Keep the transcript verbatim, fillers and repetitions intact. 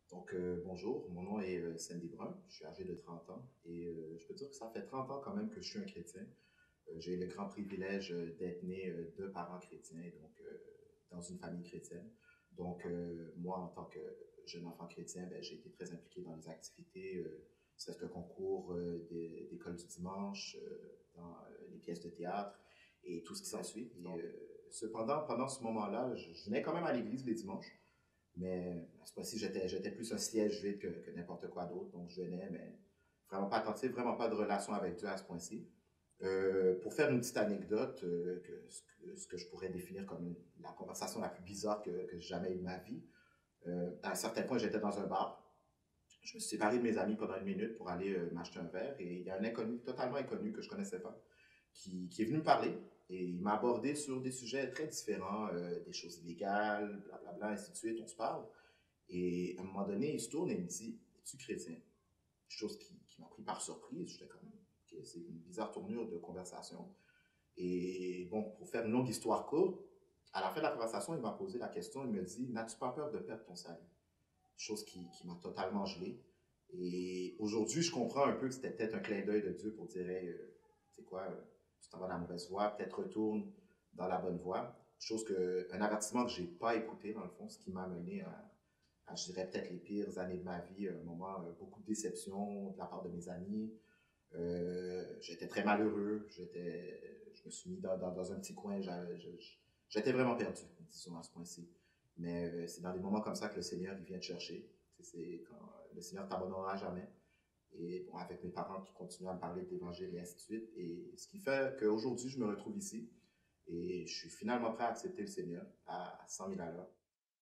Donc, euh, bonjour, mon nom est euh, Sandy Brun, je suis âgé de trente ans et euh, je peux dire que ça fait trente ans quand même que je suis un chrétien. Euh, j'ai le grand privilège euh, d'être né euh, de parents chrétiens, donc euh, dans une famille chrétienne. Donc, euh, moi, en tant que jeune enfant chrétien, ben, j'ai été très impliqué dans les activités, euh, c'est le concours euh, des- d'école du dimanche, euh, dans euh, les pièces de théâtre et tout ce qui s'ensuit. Et euh, cependant, pendant ce moment-là, je, je venais quand même à l'église les dimanches. Mais à ce point-ci, j'étais, j'étais plus un siège vide que, que n'importe quoi d'autre. Donc, je venais, mais vraiment pas attentif, vraiment pas de relation avec Dieu à ce point-ci. Euh, pour faire une petite anecdote, euh, que, ce, que, ce que je pourrais définir comme la conversation la plus bizarre que, que j'ai jamais eue de ma vie, euh, à un certain point, j'étais dans un bar. Je me suis séparé de mes amis pendant une minute pour aller euh, m'acheter un verre et il y a un inconnu, totalement inconnu, que je connaissais pas, qui, qui est venu me parler et il m'a abordé sur des sujets très différents, euh, des choses illégales, blablabla, ainsi de suite, on se parle. Et à un moment donné, il se tourne et il me dit, es-tu chrétien? Chose qui, qui m'a pris par surprise. J'étais comme, ok, c'est une bizarre tournure de conversation. Et bon, pour faire une longue histoire courte, à la fin de la conversation, il m'a posé la question, il me dit, n'as-tu pas peur de perdre ton salut? Chose qui, qui m'a totalement gelé. Et aujourd'hui, je comprends un peu que c'était peut-être un clin d'œil de Dieu pour dire, hey, euh, tu sais quoi, euh, tu t'en vas dans la mauvaise voie, peut-être retourne dans la bonne voie. Chose que, un avertissement que j'ai pas écouté, dans le fond, ce qui m'a mené à, à, je dirais, peut-être les pires années de ma vie, un moment, euh, beaucoup de déception de la part de mes amis. Euh, j'étais très malheureux, j'étais, je me suis mis dans, dans, dans un petit coin, j'étais vraiment perdu, disons, à ce point-ci. Mais euh, c'est dans des moments comme ça que le Seigneur, il vient te chercher. C'est quand le Seigneur t'abandonnera jamais. Et bon, avec mes parents qui continuent à me parler de l'Évangile et ainsi de suite. Et ce qui fait qu'aujourd'hui, je me retrouve ici. Et je suis finalement prêt à accepter le Seigneur à cent mille à l'heure.